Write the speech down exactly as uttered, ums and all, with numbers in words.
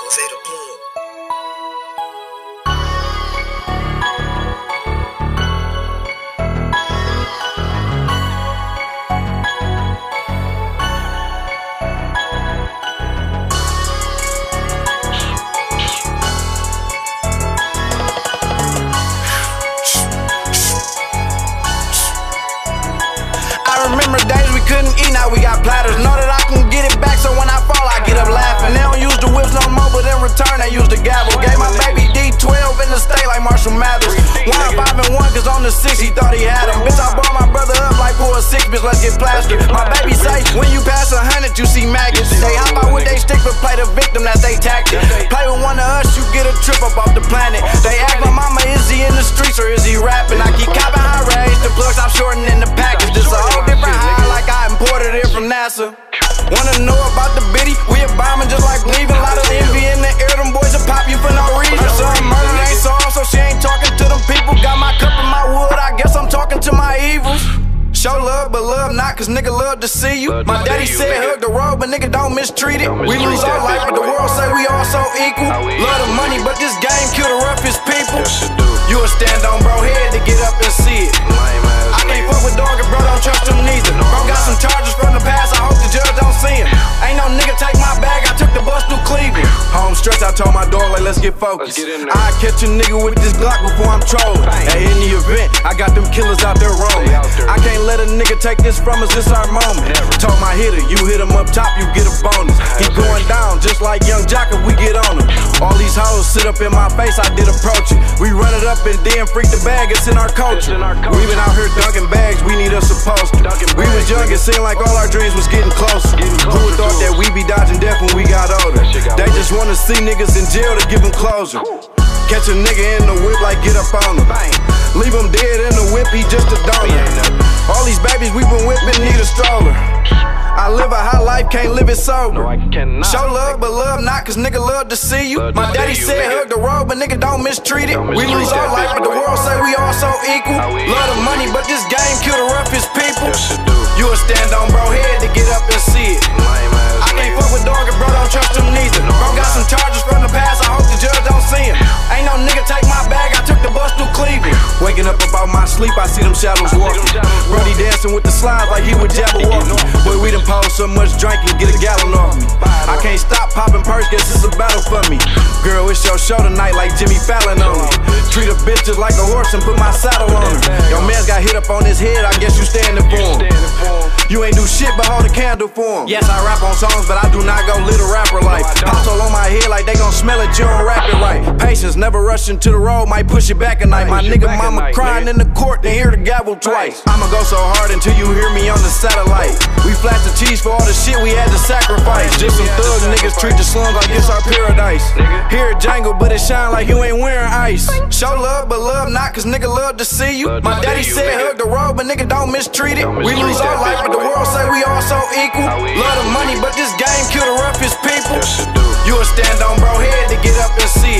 Say the plug. I remember days we couldn't eat, now we got platters. Know that I can get it back, so when I fall, I get up laughing. They don't use the whips no more, but in return, they use the gavel. Gave my baby D twelve in the state like Marshall Mathers. One five and one, cause on the six, he thought he had him. Bitch, I brought my brother up like pour a six, bitch, let's get plastered. My baby say, when you pass a hundred, you see maggots. They hop out with they stick, but play the victim, that's they tactic. Play with one of us, you get a trip up off the planet. They ask my mama, is he in the streets or is he rapping? I keep copping high raised, the plugs I'm shortening the package. This a whole different high, like I imported it from NASA. Wanna know about the biddy? We a bombing just like leaving. Lot of envy in the air, them boys will pop you for no reason. Some murder ain't solved, so she ain't talking to them people. Got my cup in my wood, I guess I'm talking to my evils. Show love, but love not, cause nigga love to see you. My daddy said hug the road, but nigga don't mistreat it. We lose our life, but the world say we all so equal. Love the money, but this game kill the roughest people. You a stand on bro head to get up and see it. I can't fuck with dog if bro don't trust him neither. Bro got some charges from the past, I hope the judge don't see him. Ain't no nigga take my bag, I took the bus through Cleveland. Home stretch, I told my dog like let's get focused. I catch a nigga with this Glock before I'm trolling. At any event, I got them killers out there roaming. I can't let a nigga take this from us, this our moment. Told my hitter, you hit him up top, you get a bonus. He going down just like Young Jock if we get on him. All these hoes sit up in my face, I did approach it. We run it up and then freak the bag, it's in our culture. We been out here dunking bags, we need us a poster. We was young, it seemed like all our dreams was getting closer. Who would thought that we be dodging death when we got older? They just wanna see niggas in jail to give them closure. Catch a nigga in the whip like get up on him. Leave him dead in the whip, he just a donor. All these babies we been whipping need a stroller. I live a high life, can't live it sober. Show love, but love not, cause nigga love to see you. My daddy said hug the road, but nigga don't mistreat it. We lose our life, but the world say we all so equal. Love the money, but this game kill the roughest people. You a stand on bro head to get up and see it. I can't fuck with dog if bro don't trust him neither. Bro got some charges from the past, I hope the judge don't see him. Ain't no nigga take my bag, I took the bus through Cleveland. Waking up about my sleep, I see them shadows walking. Brody dancing with the slides like he would Jabberwocky. Boy, we done posed so much drink and get a gallon off me. I can't stop popping perks, guess it's a battle for me. Girl, it's your show tonight like Jimmy Fallon on me. Treat a bitch just like a horse and put my saddle on her. Your man's got hit up on his head, I guess you standing for him. You ain't do shit but hold a candle for him. Yes, I rap on songs, but I do not go little rapper like. Pops all on my head like they gon' smell it, you don't rap it right. Patience, never rushing to the road, might push it back a night. My nigga mama crying in the court, then hear the gavel twice. I'ma go so hard until you hear me on the satellite. We flash the cheese for all the shit we had to sacrifice. Just some thug niggas treat the slums like it's our paradise. Hear it jangle, but it shine like you ain't wearing ice. Show love, but love not, cause nigga love to see you. My daddy said hug the road, but nigga don't mistreat it. We lose our life, but the world say we all so equal. Love the money, but this game kill the roughest people. You a stand on bro head to get up and see it.